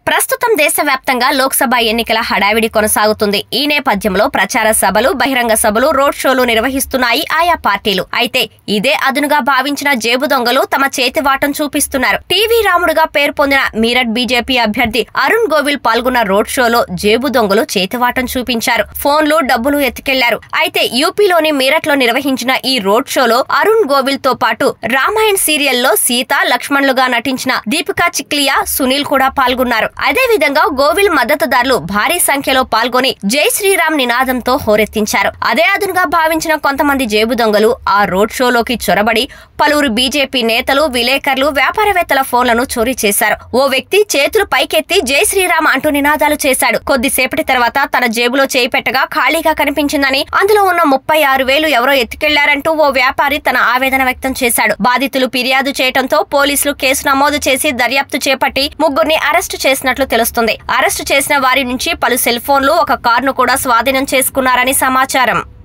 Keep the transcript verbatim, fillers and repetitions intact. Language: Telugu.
ప్రస్తుతం దేశవ్యాప్తంగా లోక్సభ ఎన్నికల హడావిడి కొనసాగుతుంది. ఈ నేపథ్యంలో ప్రచార సభలు, బహిరంగ సభలు, రోడ్ షోలు నిర్వహిస్తున్నాయి ఆయా పార్టీలు. అయితే ఇదే అదునుగా భావించిన జేబు దొంగలు తమ చేతివాటం చూపిస్తున్నారు. టీవీ రాముడుగా పేరు పొందిన మీరట్ బీజేపీ అభ్యర్థి అరుణ్ గోవిల్ పాల్గొన్న రోడ్ షోలో జేబు దొంగలు చేతివాటం చూపించారు. ఫోన్లు, డబ్బులు ఎత్తుకెళ్లారు. అయితే యూపీలోని మీరట్ లో నిర్వహించిన ఈ రోడ్ షోలో అరుణ్ గోవిల్ తో పాటు రామాయణ్ సీరియల్లో సీత, లక్ష్మణులుగా నటించిన దీపికా చిక్లియా, సునీల్ కూడా పాల్గొన్నారు. అదే విధంగా గోవిల్ మద్దతుదారులు భారీ సంఖ్యలో పాల్గొని జై శ్రీరామ్ నినాదంతో హోరెత్తించారు. అదే అదునుగా భావించిన కొంతమంది జేబు దొంగలు ఆ రోడ్ షోలోకి చొరబడి పలువురు బీజేపీ నేతలు, విలేకరులు, వ్యాపారవేత్తల ఫోన్లను చోరీ చేశారు. ఓ వ్యక్తి చేతులు పైకెత్తి జై శ్రీరామ్ అంటూ నినాదాలు చేశాడు. కొద్దిసేపటి తర్వాత తన జేబులో చేయి పెట్టగా ఖాళీగా కనిపించిందని, అందులో ఉన్న ముప్పై ఆరు వేలు ఎవరో ఎత్తుకెళ్లారంటూ ఓ వ్యాపారి తన ఆవేదన వ్యక్తం చేశాడు. బాధితులు ఫిర్యాదు చేయడంతో పోలీసులు కేసు నమోదు చేసి దర్యాప్తు చేపట్టి ముగ్గురిని అరెస్టు చేసినట్లు తెలుస్తుంది. అరెస్టు చేసిన వారి నుంచి పలు సెల్ ఫోన్లు, ఒక కారును కూడా స్వాధీనం చేసుకున్నారని సమాచారం.